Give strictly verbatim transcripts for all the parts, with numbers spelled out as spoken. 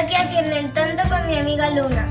aquí haciendo el tonto con mi amiga Luna.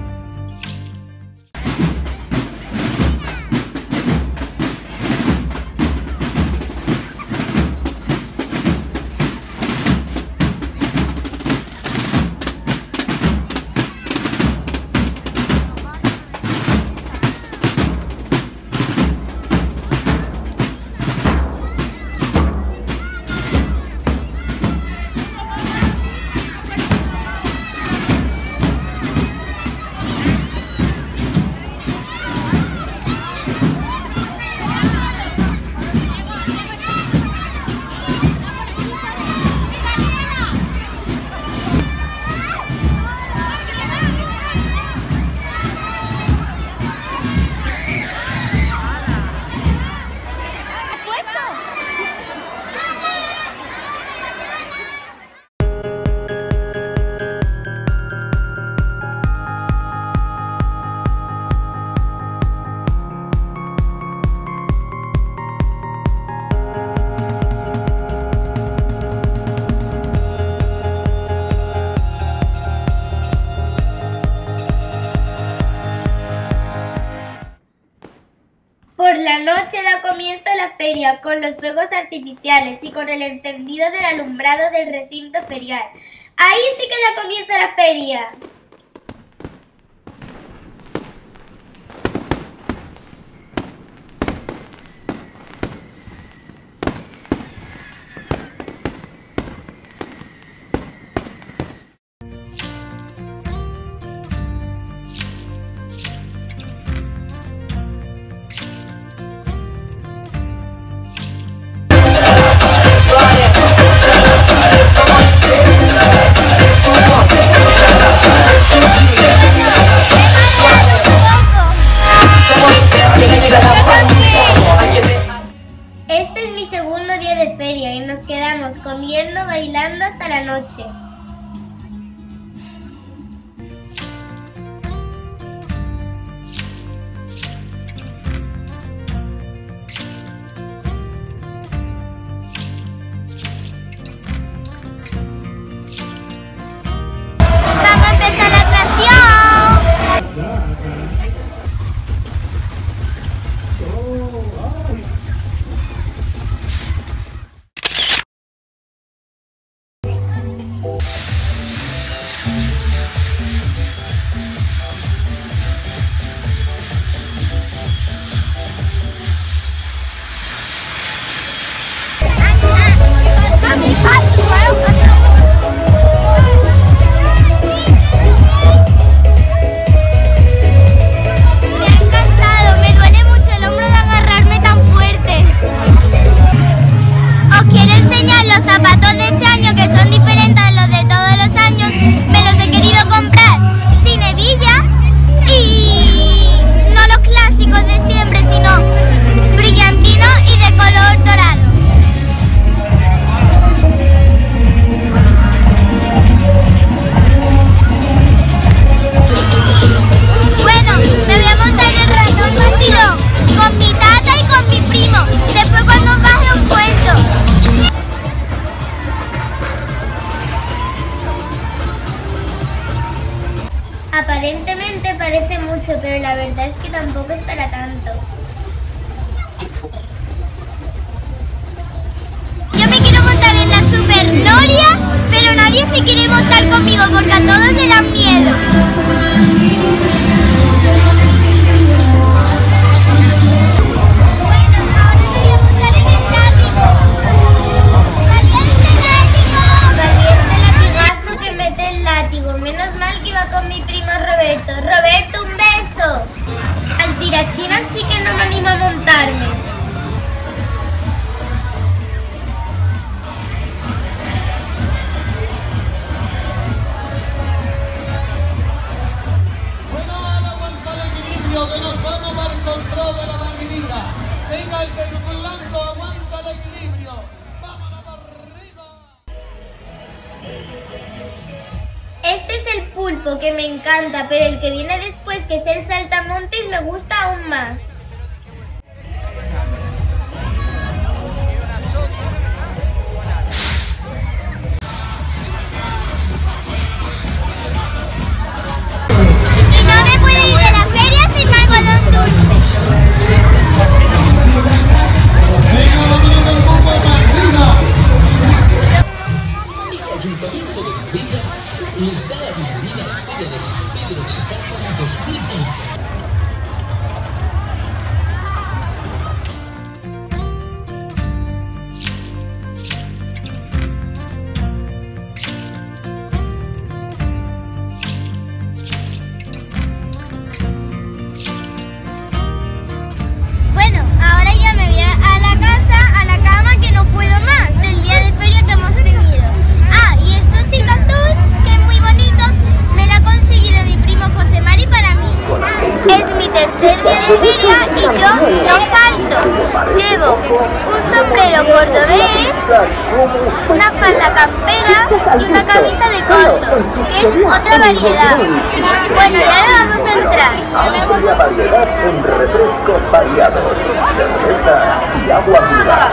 Por la noche da comienzo la feria con los fuegos artificiales y con el encendido del alumbrado del recinto ferial. Ahí sí que da comienzo la feria. Este es mi segundo día de feria y nos quedamos comiendo, bailando hasta la noche. ¡Vamos a empezar la atracción! Aparentemente parece mucho, pero la verdad es que tampoco es para tanto. Yo me quiero montar en la Super Noria, pero nadie se quiere montar conmigo porque a todos les dan miedo. Menos mal que iba con mi primo Roberto. Roberto, un beso. Al tirachinas sí que no me animo a montarme. Bueno, ahora aguanta el equilibrio, que nos vamos al control de la maquinita. Venga, el que blanco aguanta el equilibrio. Vámonos para arriba. Este es el pulpo, que me encanta, pero el que viene después, que es el saltamontes, me gusta aún más. tercer día de feria y yo no falto. Llevo un sombrero cordobés, una falda campera y una camisa de corto, que es otra variedad. Bueno, y ahora vamos a entrar. Amplia variedad en refrescos variados, cerveza y agua mineral.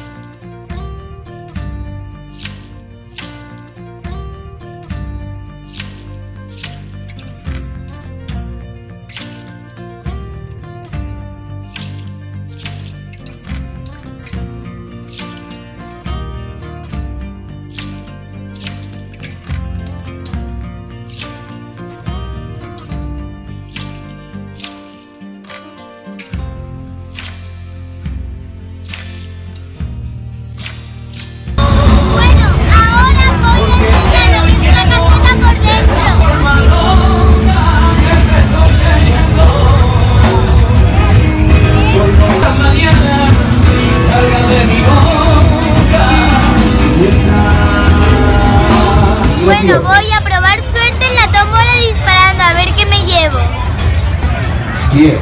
Bueno, voy a probar suerte en la tómbola disparando, a ver qué me llevo. diez.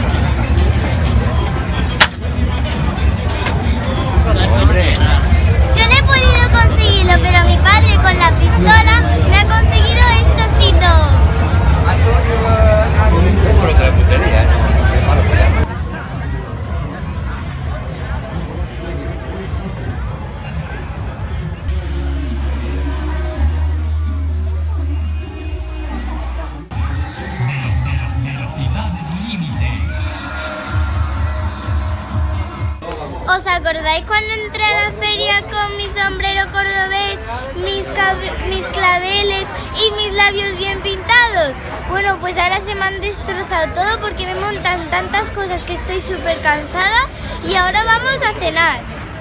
Yo no he podido conseguirlo, pero mi padre con la pistola me ha conseguido estosito. ¿Os acordáis cuando entré a la feria con mi sombrero cordobés, mis, mis claveles y mis labios bien pintados? Bueno, pues ahora se me han destrozado todo porque me montan tantas cosas que estoy súper cansada y ahora vamos a cenar.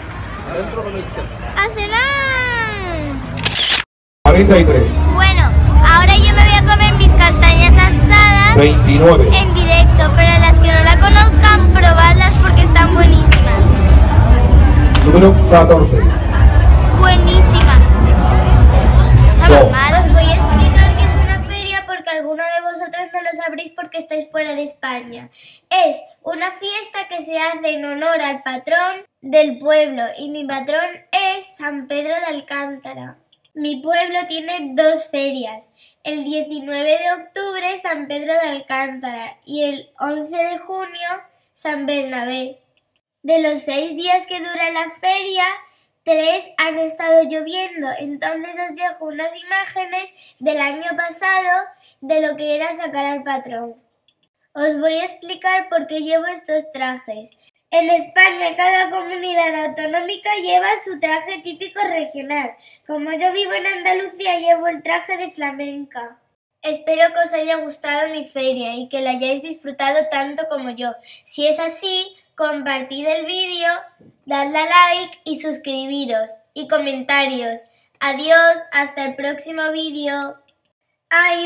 ¡A cenar! cuarenta y tres. Bueno, ahora yo me voy a comer mis castañas asadas veintinueve. en directo, pero las que no la conozcan, probadlas porque están buenísimas. Número catorce. Buenísimas. No. Os voy a explicar qué es una feria porque alguno de vosotros no lo sabréis porque estáis fuera de España. Es una fiesta que se hace en honor al patrón del pueblo y mi patrón es San Pedro de Alcántara. Mi pueblo tiene dos ferias, el diecinueve de octubre San Pedro de Alcántara y el once de junio San Bernabé. De los seis días que dura la feria, tres han estado lloviendo, entonces os dejo unas imágenes del año pasado de lo que era sacar al patrón. Os voy a explicar por qué llevo estos trajes. En España cada comunidad autonómica lleva su traje típico regional. Como yo vivo en Andalucía llevo el traje de flamenca. Espero que os haya gustado mi feria y que la hayáis disfrutado tanto como yo. Si es así, compartid el vídeo, dadle a like y suscribiros y comentarios. Adiós, hasta el próximo vídeo. Ay.